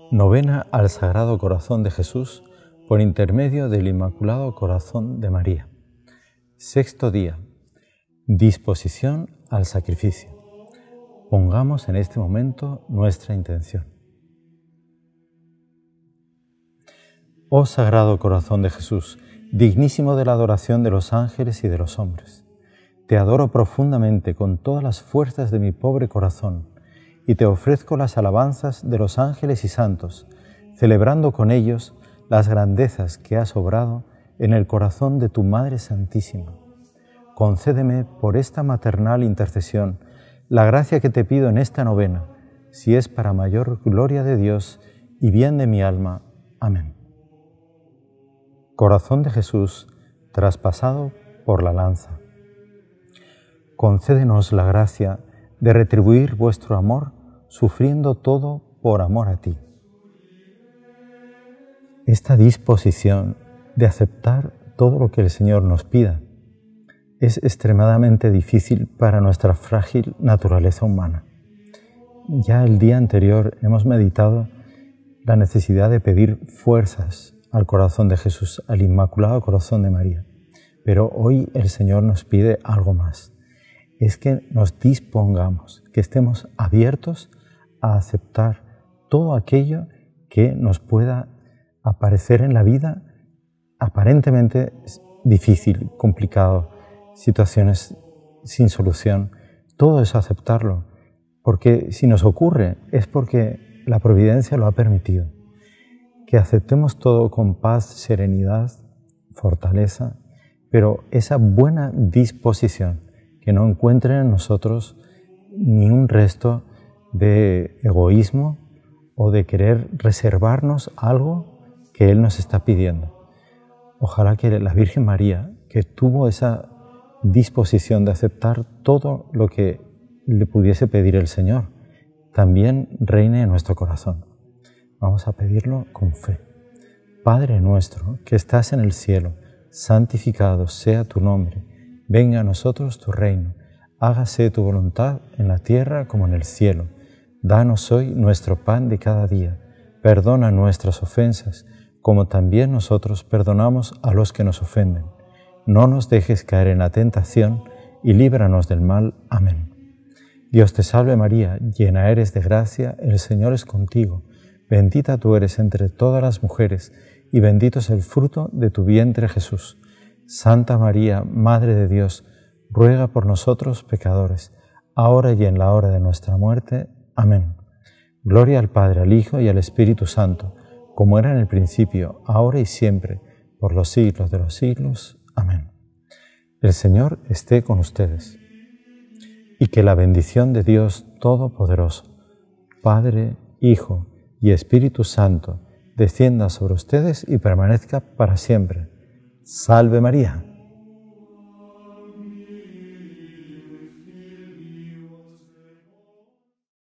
Novena al Sagrado Corazón de Jesús por intermedio del Inmaculado Corazón de María. Sexto día. Disposición al sacrificio. Pongamos en este momento nuestra intención. Oh Sagrado Corazón de Jesús, dignísimo de la adoración de los ángeles y de los hombres, te adoro profundamente con todas las fuerzas de mi pobre corazón y te ofrezco las alabanzas de los ángeles y santos, celebrando con ellos las grandezas que has obrado en el corazón de tu Madre Santísima. Concédeme por esta maternal intercesión la gracia que te pido en esta novena, si es para mayor gloria de Dios y bien de mi alma. Amén. Corazón de Jesús, traspasado por la lanza, concédenos la gracia de retribuir vuestro amor, sufriendo todo por amor a ti. Esta disposición de aceptar todo lo que el Señor nos pida es extremadamente difícil para nuestra frágil naturaleza humana. Ya el día anterior hemos meditado la necesidad de pedir fuerzas al corazón de Jesús, al Inmaculado Corazón de María. Pero hoy el Señor nos pide algo más. Es que nos dispongamos, que estemos abiertos a aceptar todo aquello que nos pueda aparecer en la vida aparentemente difícil, complicado, situaciones sin solución. Todo eso aceptarlo, porque si nos ocurre es porque la providencia lo ha permitido. Que aceptemos todo con paz, serenidad, fortaleza, pero esa buena disposición, que no encuentren en nosotros ni un resto de egoísmo o de querer reservarnos algo que Él nos está pidiendo. Ojalá que la Virgen María, que tuvo esa disposición de aceptar todo lo que le pudiese pedir el Señor, también reine en nuestro corazón. Vamos a pedirlo con fe. Padre nuestro, que estás en el cielo, santificado sea tu nombre. Venga a nosotros tu reino, hágase tu voluntad en la tierra como en el cielo. Danos hoy nuestro pan de cada día, perdona nuestras ofensas, como también nosotros perdonamos a los que nos ofenden. No nos dejes caer en la tentación y líbranos del mal. Amén. Dios te salve María, llena eres de gracia, el Señor es contigo. Bendita tú eres entre todas las mujeres y bendito es el fruto de tu vientre Jesús. Santa María, Madre de Dios, ruega por nosotros pecadores, ahora y en la hora de nuestra muerte. Amén. Gloria al Padre, al Hijo y al Espíritu Santo, como era en el principio, ahora y siempre, por los siglos de los siglos. Amén. El Señor esté con ustedes, y que la bendición de Dios Todopoderoso, Padre, Hijo y Espíritu Santo, descienda sobre ustedes y permanezca para siempre. ¡Salve María!